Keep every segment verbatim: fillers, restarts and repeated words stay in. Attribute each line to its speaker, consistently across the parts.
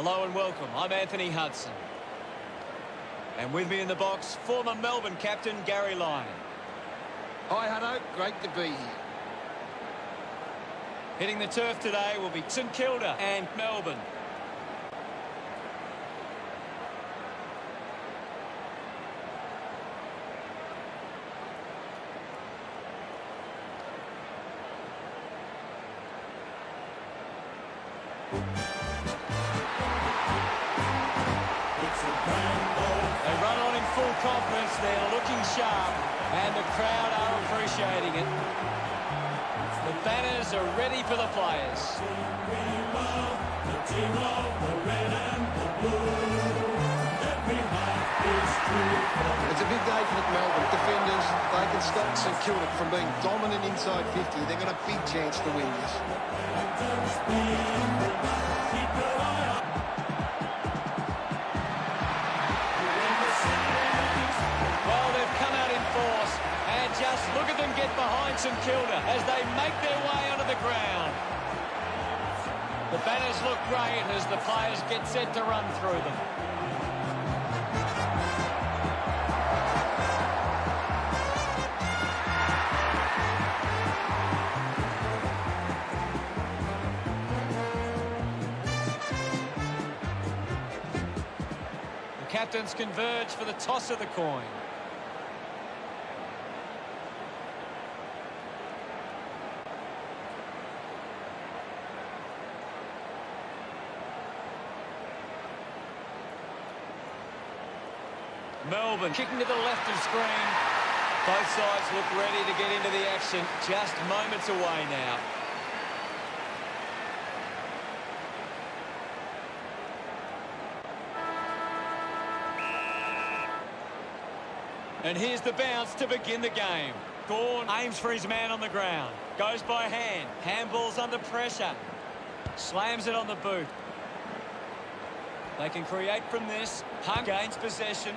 Speaker 1: Hello and welcome. I'm Anthony Hudson. And with me in the box, former Melbourne captain Gary Lyon.
Speaker 2: Hi, Hutto. Great to be here.
Speaker 1: Hitting the turf today will be St Kilda and Melbourne. They run on in full confidence, they're looking sharp, and the crowd are appreciating it. The banners are ready for the players.
Speaker 2: It's a big day for the Melbourne defenders. They can stop St Kilda from being dominant inside fifty. They've got a big chance to win this.
Speaker 1: Well, they've come out in force, and just look at them get behind St Kilda as they make their way onto the ground. The banners look great as the players get set to run through them. The captains converge for the toss of the coin. Melbourne kicking to the left of screen. Both sides look ready to get into the action. Just moments away now. And here's the bounce to begin the game. Gawn aims for his man on the ground. Goes by hand. Handball's under pressure. Slams it on the boot. They can create from this. Hunt gains possession.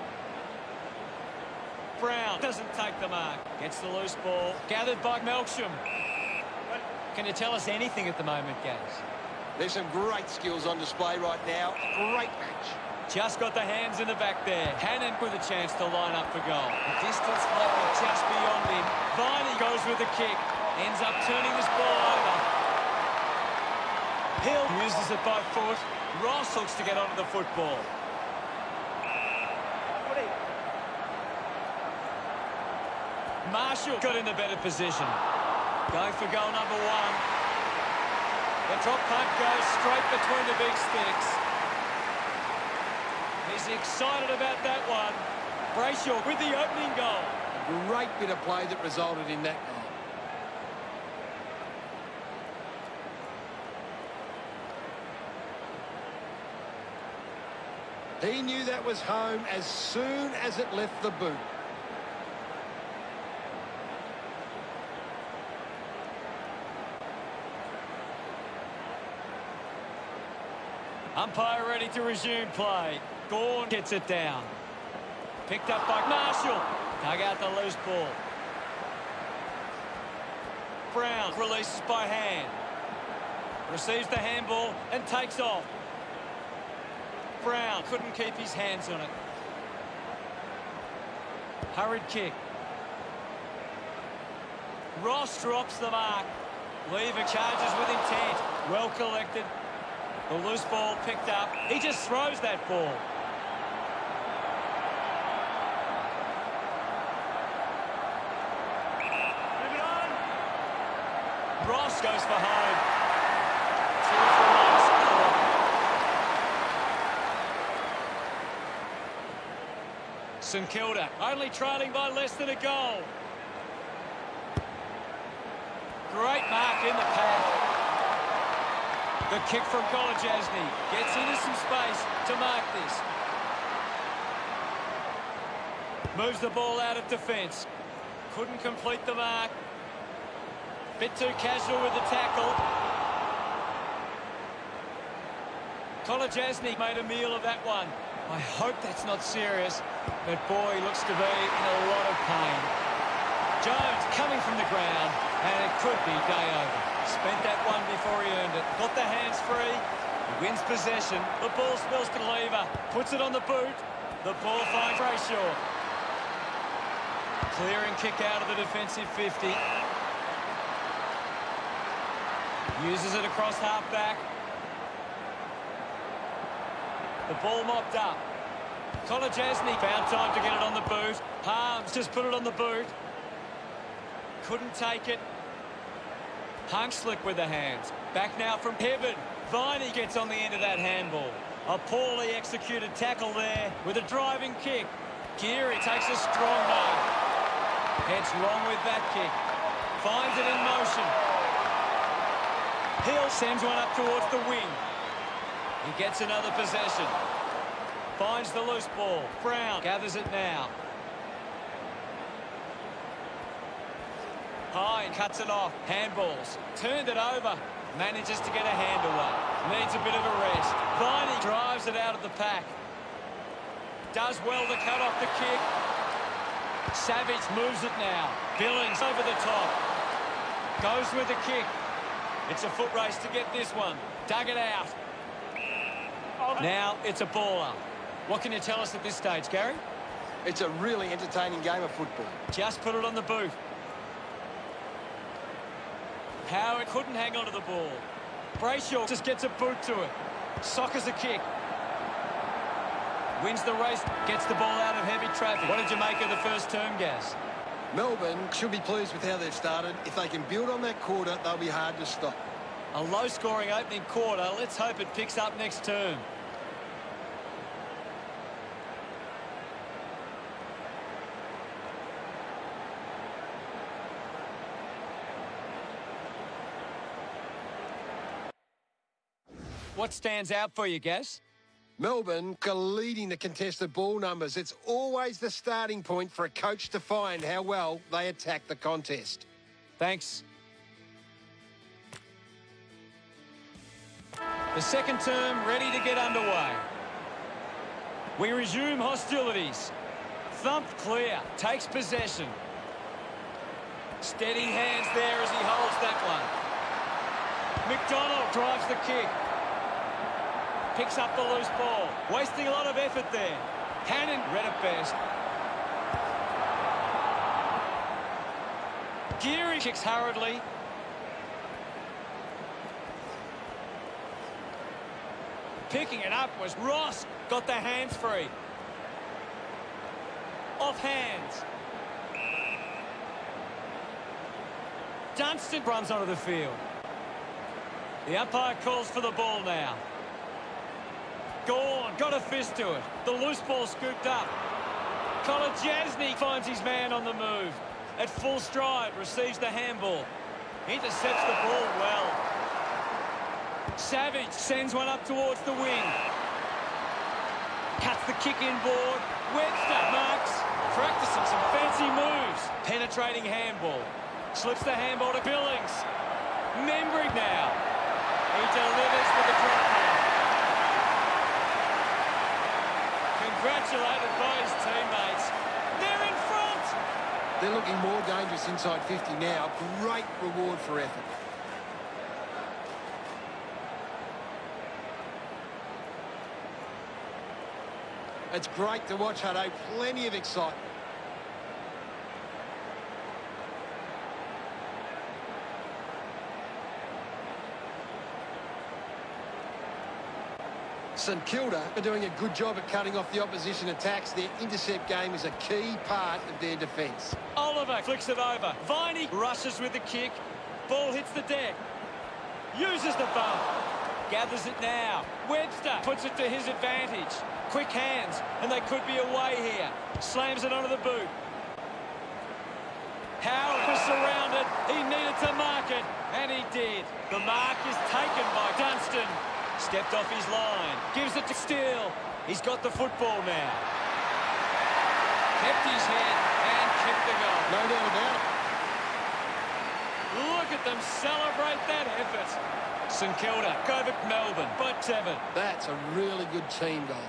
Speaker 1: Brown doesn't take the mark. Gets the loose ball. Gathered by Melksham. Can you tell us anything at the moment, Gaz?
Speaker 2: There's some great skills on display right now. Great match.
Speaker 1: Just got the hands in the back there. Hannon with a chance to line up for goal. The distance might be just beyond him. Viney goes with the kick. Ends up turning this ball over. Hill uses it by foot. Ross looks to get onto the football. Marshall got in the better position. Going for goal number one. The drop punt goes straight between the big sticks. He's excited about that one. Brayshaw with the opening goal.
Speaker 2: A great bit of play that resulted in that goal. He knew that was home as soon as it left the boot.
Speaker 1: Umpire ready to resume play. Gawn gets it down. Picked up by Marshall. Dug out the loose ball. Brown releases by hand. Receives the handball and takes off. Brown couldn't keep his hands on it. Hurried kick. Ross drops the mark. Lever charges with intent. Well collected. The loose ball picked up. He just throws that ball. Move it on. Ross goes for home. Two for one score. St Kilda only trailing by less than a goal. Great mark in the pack. The kick from Kolajasny gets into some space to mark this. Moves the ball out of defence. Couldn't complete the mark. Bit too casual with the tackle. Kolajasny made a meal of that one. I hope that's not serious, but boy, looks to be in a lot of pain. Jones coming from the ground, and it could be day over. Spent that one before he earned it. Got the hands free, He wins possession. The ball spills to Lever. Puts it on the boot. The ball finds Brayshaw. Clearing kick out of the defensive fifty. Uses it across half-back. The ball mopped up. Kolajasny found time to get it on the boot. Harms just put it on the boot. Couldn't take it. Hung slick with the hands. Back now from Hibbard. Viney gets on the end of that handball. A poorly executed tackle there with a driving kick. Geary takes a strong mark. Heads wrong with that kick. Finds it in motion. Hill sends one up towards the wing. He gets another possession. Finds the loose ball. Brown gathers it now. Hine cuts it off. Handballs. Turned it over. Manages to get a hand away. Needs a bit of a rest. Viney drives it out of the pack. Does well to cut off the kick. Savage moves it now. Billings over the top. Goes with the kick. It's a foot race to get this one. Dug it out. Now it's a baller. What can you tell us at this stage, Gary?
Speaker 2: It's a really entertaining game of football.
Speaker 1: Just put it on the boot. Howard couldn't hang on to the ball. Brayshaw just gets a boot to it. Sockers a kick. Wins the race, gets the ball out of heavy traffic. What did you make of the first term, Gaz?
Speaker 2: Melbourne should be pleased with how they've started. If they can build on that quarter, they'll be hard to stop.
Speaker 1: A low-scoring opening quarter. Let's hope it picks up next term. What stands out for you, Gaz?
Speaker 2: Melbourne are leading the contested ball numbers. It's always the starting point for a coach to find how well they attack the contest.
Speaker 1: Thanks. The second term ready to get underway. We resume hostilities. Thumped clear. Takes possession. Steady hands there as he holds that one. McDonald drives the kick. Picks up the loose ball. Wasting a lot of effort there. Hannon read it best. Geary kicks hurriedly. Picking it up was Ross. Got the hands free. Off hands. Dunstan runs onto the field. The umpire calls for the ball now. Gorn got a fist to it. The loose ball scooped up. Kolajasny finds his man on the move. At full stride, receives the handball. Intercepts the ball well. Savage sends one up towards the wing. Cuts the kick inboard. Webster marks. Practicing some fancy moves. Penetrating handball. Slips the handball to Billings. Membry now. He delivers with a drop pass. Congratulated by his teammates. They're in front.
Speaker 2: They're looking more dangerous inside fifty now. Great reward for effort. It's great to watch, Hutto. Plenty of excitement. St Kilda are doing a good job at cutting off the opposition attacks. Their intercept game is a key part of their defence.
Speaker 1: Oliver flicks it over. Viney rushes with the kick. Ball hits the deck. Uses the bump. Gathers it now. Webster puts it to his advantage. Quick hands, and they could be away here. Slams it onto the boot. Howard was surrounded. He needed to mark it, and he did. The mark is taken by Dunstan. Stepped off his line. Gives it to Steele. He's got the football now. Kept his head and kicked the goal.
Speaker 2: No doubt about it.
Speaker 1: Look at them celebrate that effort. St Kilda over Melbourne by seven.
Speaker 2: That's a really good team goal.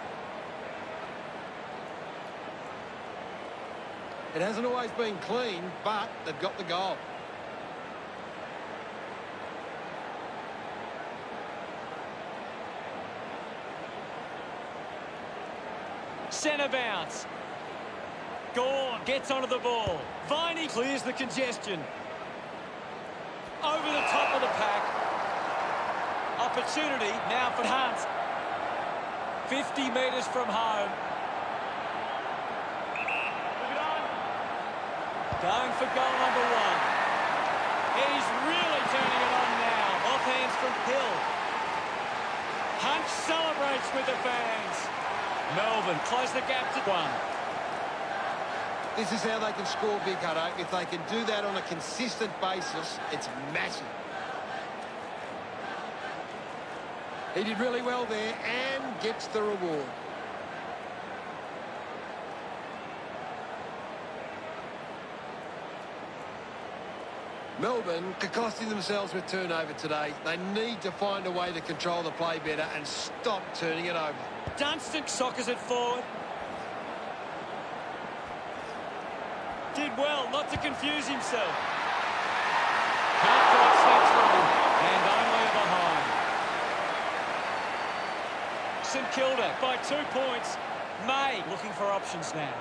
Speaker 2: It hasn't always been clean, but they've got the goal.
Speaker 1: Centre bounce. Gorn gets onto the ball. Viney clears the congestion. Over the top of the pack. Opportunity now for Hunt. fifty metres from home. Going for goal number one. He's really turning it on now. Off hands from Hill. Hunt celebrates with the fans. Melbourne close the gap to one.
Speaker 2: This is how they can score big, Hutto. If they can do that on a consistent basis, it's massive. He did really well there and gets the reward. Melbourne are costing themselves with turnover today. They need to find a way to control the play better and stop turning it over.
Speaker 1: Dunstan soccers it forward. Did well not to confuse himself. Can't quite snap through, and only behind. St Kilda by two points. May looking for options now.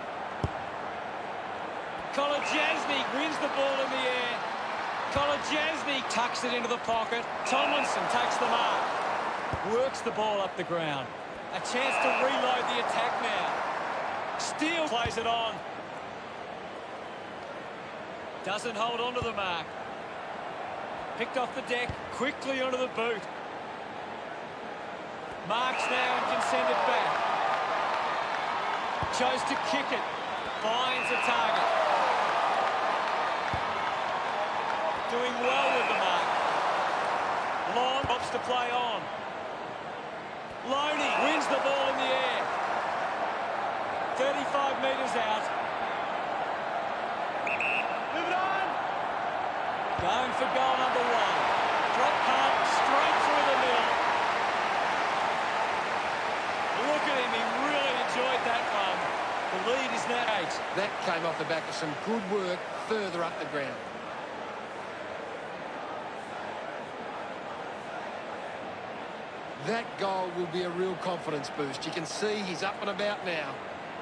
Speaker 1: Kolajasny wins the ball in the air. Kolajasny tucks it into the pocket. Tomlinson takes the mark. Works the ball up the ground. A chance to reload the attack now. Steele plays it on. Doesn't hold on to the mark. Picked off the deck, quickly onto the boot. Marks now and can send it back. Chose to kick it. Finds a target. Doing well with the mark. Long opts to play on. Loney wins the ball in the air. thirty-five metres out. Move it on. Going for goal number one. Drop punt straight through the middle. Look at him, he really enjoyed that one. The lead is now eight.
Speaker 2: That came off the back of some good work further up the ground. That goal will be a real confidence boost. You can see he's up and about now.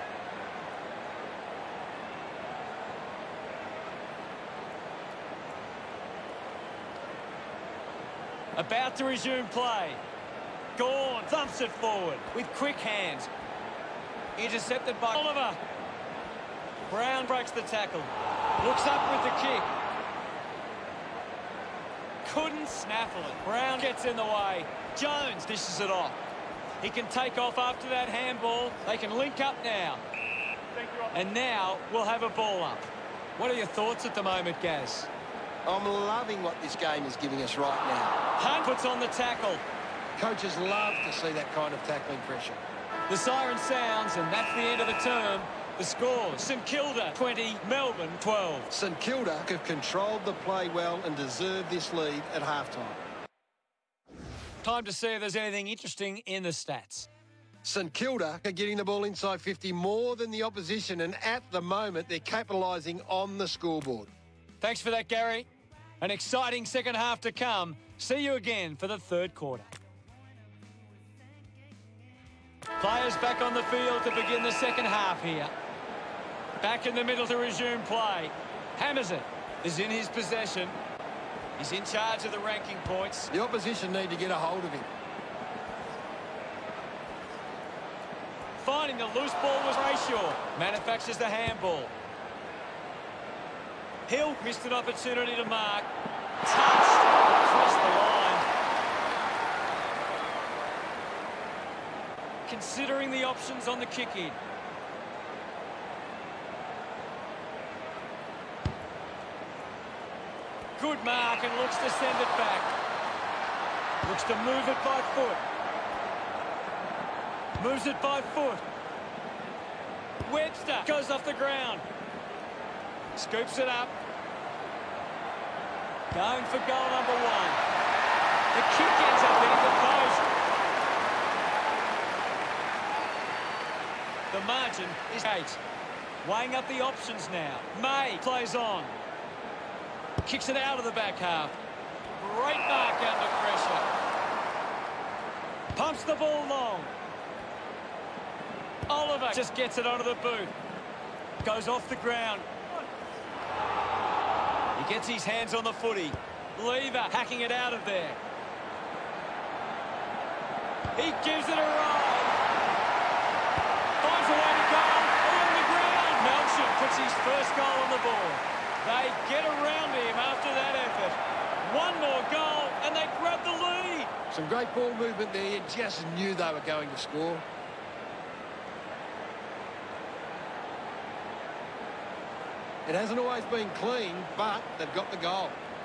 Speaker 1: About to resume play. Gorn thumps it forward with quick hands. Intercepted by Oliver. Brown breaks the tackle. Looks up with the kick. Couldn't snaffle it. Brown gets in the way. Jones dishes it off. He can take off after that handball. They can link up now. And now we'll have a ball up. What are your thoughts at the moment, Gaz?
Speaker 2: I'm loving what this game is giving us right now.
Speaker 1: Hunt puts on the tackle.
Speaker 2: Coaches love to see that kind of tackling pressure.
Speaker 1: The siren sounds, and that's the end of the term. The scores: St Kilda twenty, Melbourne twelve.
Speaker 2: St Kilda have controlled the play well and deserve this lead at halftime.
Speaker 1: Time to see if there's anything interesting in the stats.
Speaker 2: St Kilda are getting the ball inside fifty more than the opposition, and at the moment they're capitalising on the scoreboard.
Speaker 1: Thanks for that, Gary. An exciting second half to come. See you again for the third quarter. Players back on the field to begin the second half here. Back in the middle to resume play. Hammers it. Is in his possession. He's in charge of the ranking points.
Speaker 2: The opposition need to get a hold of him.
Speaker 1: Finding the loose ball was Brayshaw. Manufactures the handball. Hill missed an opportunity to mark. Touched. Across the line. Considering the options on the kick-in. Good mark and looks to send it back. Looks to move it by foot. Moves it by foot. Webster goes off the ground. Scoops it up. Going for goal number one. The kick ends up hitting the post. The margin is eight. Weighing up the options now. May plays on. Kicks it out of the back half. Great mark under pressure. Pumps the ball long. Oliver Oliver just gets it onto the boot. Goes off the ground. He gets his hands on the footy. Lever hacking it out of there. He gives it a ride. Finds a way to go along the ground. Melbourne puts his first goal on the board. They get around him after that effort. One more goal and they grab the lead.
Speaker 2: Some great ball movement there. You just knew they were going to score. It hasn't always been clean, but they've got the goal.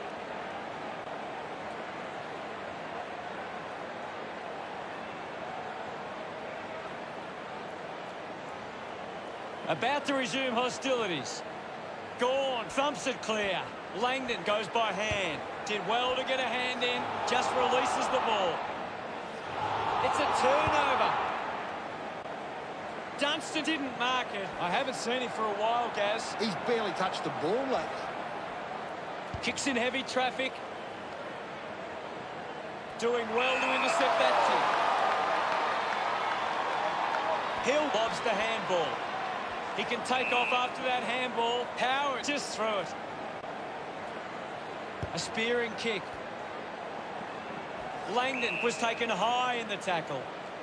Speaker 1: About to resume hostilities. Gorn thumps it clear. Langdon goes by hand. Did well to get a hand in. Just releases the ball. It's a turnover. Dunstan didn't mark it. I haven't seen him for a while, Gaz.
Speaker 2: He's barely touched the ball lately.
Speaker 1: Kicks in heavy traffic. Doing well to intercept that kick. Hill lobs the handball. He can take off after that handball. Power just through it. A spearing kick. Langdon was taken high in the tackle.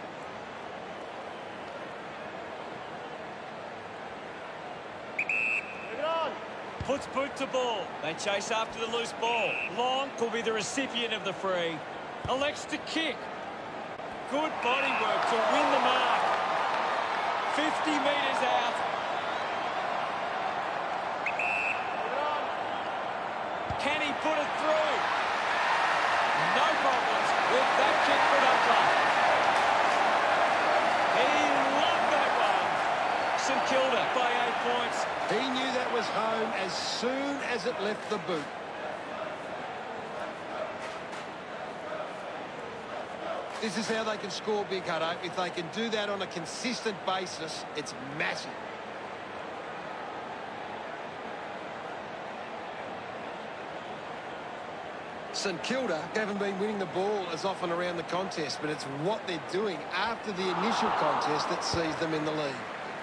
Speaker 1: Puts boot to ball. They chase after the loose ball. Long will be the recipient of the free. Elects to kick. Good body work to win the mark. fifty metres out. Can he put it through? No problems with that kick for Upper. He loved that one. St Kilda by eight points.
Speaker 2: He knew that was home as soon as it left the boot. This is how they can score big, Hutto. If they can do that on a consistent basis, it's massive. St Kilda haven't been winning the ball as often around the contest, but it's what they're doing after the initial contest that sees them in the lead.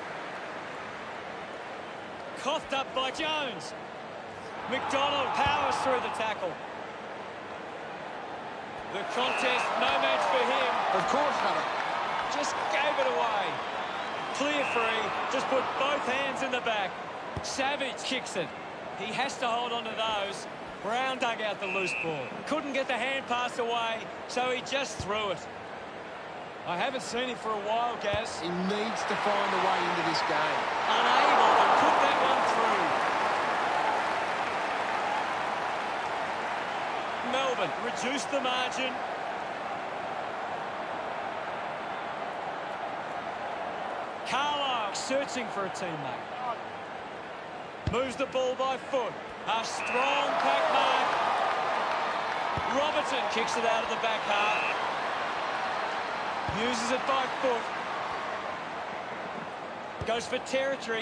Speaker 1: Coughed up by Jones. McDonald powers through the tackle. The contest, no match for him.
Speaker 2: Of course, Hutto.
Speaker 1: Just gave it away. Clear free. Just put both hands in the back. Savage kicks it. He has to hold on to those. Brown dug out the loose ball. Couldn't get the hand pass away, so he just threw it. I haven't seen him for a while, Gaz.
Speaker 2: He needs to find a way into this game.
Speaker 1: Unable to put that one through. Melbourne reduced the margin. Carlisle searching for a teammate. Moves the ball by foot. A strong pack mark. Robertson kicks it out of the back half. Uses it by foot. Goes for territory.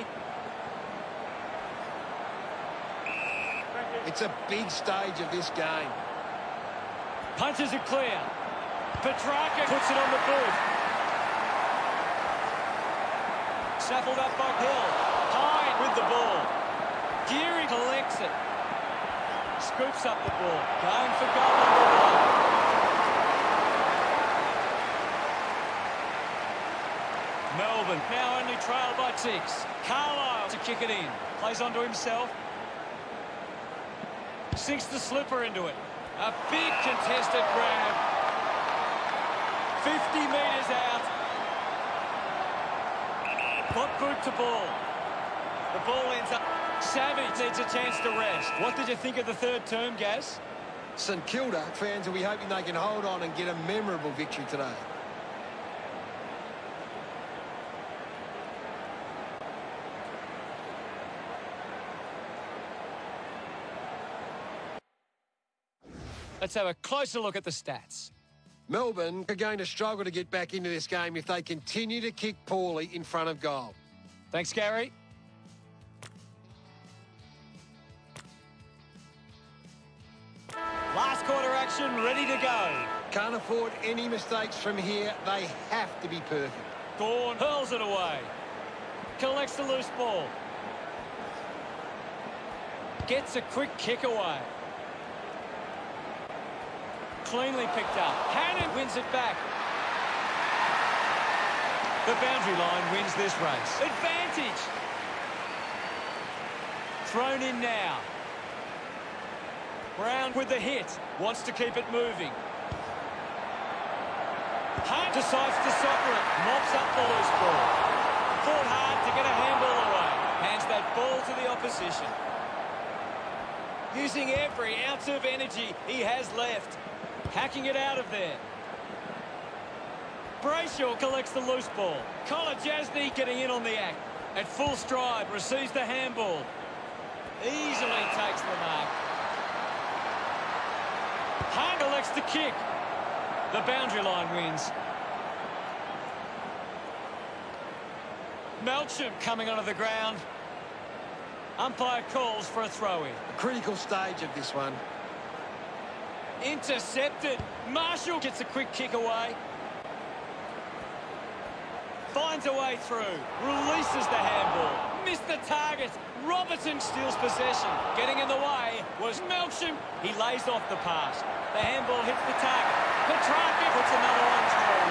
Speaker 2: It's a big stage of this game.
Speaker 1: Punches it clear. Petrarca puts it on the boot. Shuffled up by Hill. High with the ball. Geary collects it. Scoops up the ball. Going for goal number one. Melbourne now only trail by six. Carlisle to kick it in. Plays onto himself. Sinks the slipper into it. A big contested grab. fifty metres out. Got boot to ball. The ball ends up. Savage needs a chance to rest. What did you think of the third term, Gaz?
Speaker 2: St Kilda fans will be hoping they can hold on and get a memorable victory today.
Speaker 1: Let's have a closer look at the stats.
Speaker 2: Melbourne are going to struggle to get back into this game if they continue to kick poorly in front of goal.
Speaker 1: Thanks, Gary. Last quarter action, ready to go.
Speaker 2: Can't afford any mistakes from here. They have to be perfect.
Speaker 1: Gorn hurls it away. Collects the loose ball. Gets a quick kick away. Cleanly picked up. Hannon wins it back. The boundary line wins this race. Advantage. Thrown in now. Brown with the hit. Wants to keep it moving. Hunt decides to soccer it. Mops up the loose ball. Fought hard to get a handball away. Hands that ball to the opposition. Using every ounce of energy he has left. Hacking it out of there. Brayshaw collects the loose ball. Collar Jasny getting in on the act. At full stride, receives the handball. Easily takes the mark. Hunt elects to kick. The boundary line wins. Melcham coming onto the ground. Umpire calls for a throw-in.
Speaker 2: Critical stage of this one.
Speaker 1: Intercepted. Marshall gets a quick kick away. Finds a way through. Releases the handball. Missed the target. Robertson steals possession. Getting in the way was Melcham. He lays off the pass. The handball hits the target. Petrarca puts another one through.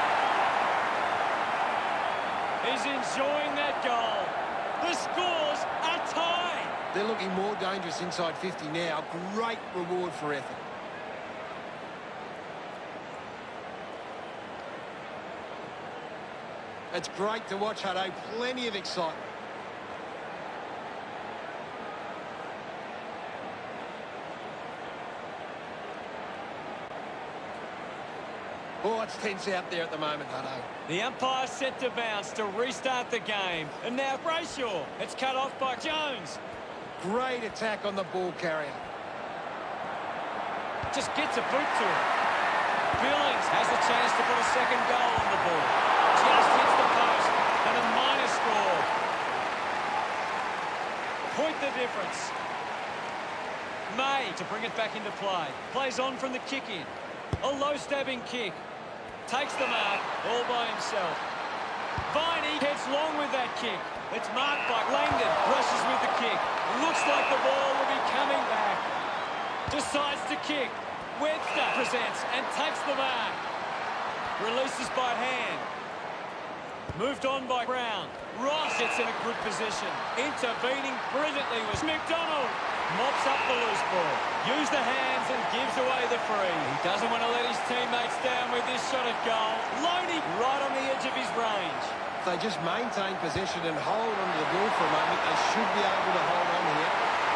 Speaker 1: He's enjoying that goal. The scores are tied.
Speaker 2: They're looking more dangerous inside fifty now. Great reward for effort. It's great to watch, Hutto. Plenty of excitement. Oh, it's tense out there at the moment, Hutto.
Speaker 1: The umpire set to bounce to restart the game. And now Brayshaw. It's cut off by Jones.
Speaker 2: Great attack on the ball carrier.
Speaker 1: Just gets a boot to it. Billings has a chance to put a second goal on the board. Just hits the post. And a minor score. Point the difference. May to bring it back into play. Plays on from the kick in. A low stabbing kick. Takes the mark all by himself. Viney heads long with that kick. It's marked by Langdon. Rushes with the kick. Looks like the ball will be coming back. Decides to kick. Webster presents and takes the mark. Releases by hand. Moved on by Brown. Ross gets in a good position. Intervening brilliantly was McDonald. Mops up the loose ball. Use the hands and gives away the free. He doesn't want to let his teammates down with this shot at goal. Loney right on the edge of his range.
Speaker 2: If they just maintain possession and hold onto the ball for a moment, they should be able to hold on here.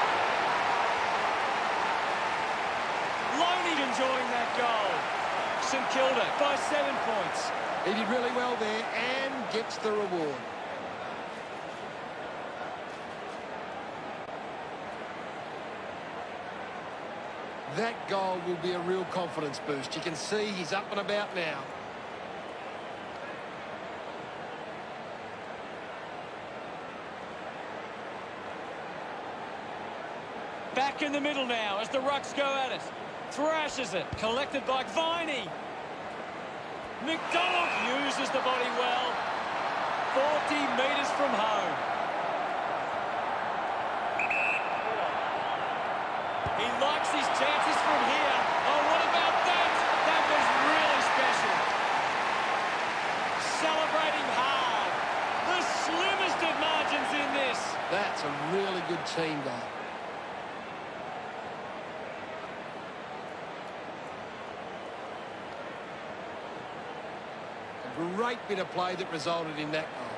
Speaker 1: Loney enjoying that goal. St Kilda by seven points.
Speaker 2: He did really well there and gets the reward. That goal will be a real confidence boost. You can see he's up and about now.
Speaker 1: Back in the middle now as the Rucks go at it. Thrashes it. Collected by Viney. McDonald uses the body well. forty metres from home. He likes his chances from here. Oh, what about that? That was really special. Celebrating hard. The slimmest of margins in this.
Speaker 2: That's a really good team goal. A great bit of play that resulted in that goal.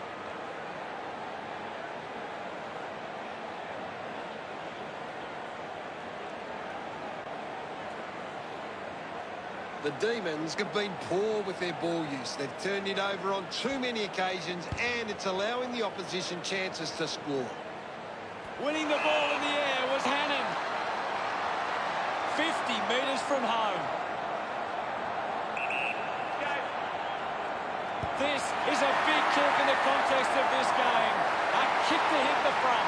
Speaker 2: The Demons have been poor with their ball use. They've turned it over on too many occasions, and it's allowing the opposition chances to score.
Speaker 1: Winning the ball in the air was Hannon. fifty metres from home. This is a big kick in the context of this game. A kick to hit the front.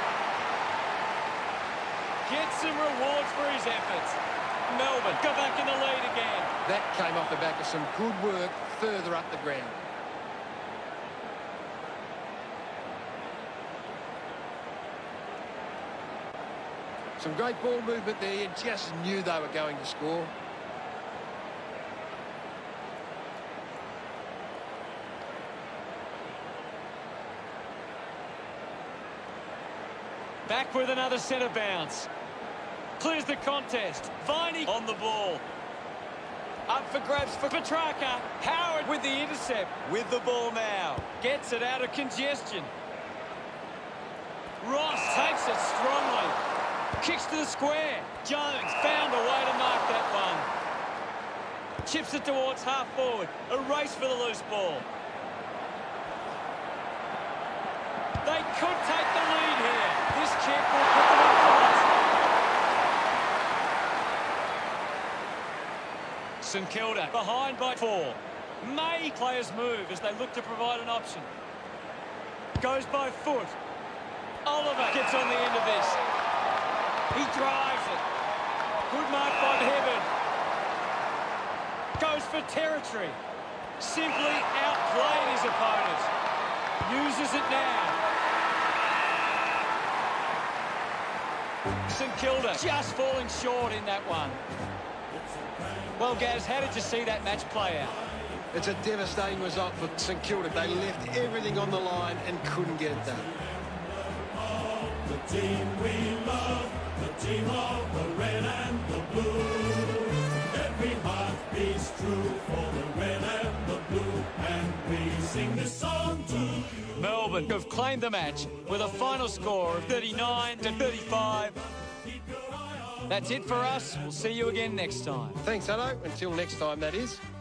Speaker 1: Gets some rewards for his efforts. Melbourne go back in the lead again.
Speaker 2: That came off the back of some good work further up the ground. Some great ball movement there. You just knew they were going to score.
Speaker 1: Back with another centre bounce. Clears the contest. Viney on the ball. Up for grabs for Petrarca. Howard with the intercept. With the ball now. Gets it out of congestion. Ross takes it strongly. Kicks to the square. Jones found a way to mark that one. Chips it towards half forward. A race for the loose ball. They could take the lead here. This kick will put them in front. St Kilda behind by four. May players move as they look to provide an option. Goes by foot. Oliver gets on the end of this. He drives it. Good mark by Hibbard. Goes for territory. Simply outplayed his opponent. Uses it now. St Kilda just falling short in that one. Well, Gaz, how did you see that match play out?
Speaker 2: It's a devastating result for St Kilda. They left everything on the line and couldn't get it done.
Speaker 3: The team we love, the team of the red and the blue. Every heart beats true for the red and the blue, and we sing this song to you.
Speaker 1: Melbourne have claimed the match with a final score of thirty-nine to thirty-five. That's it for us. We'll see you again next time.
Speaker 2: Thanks, Hutto. Until next time, that is.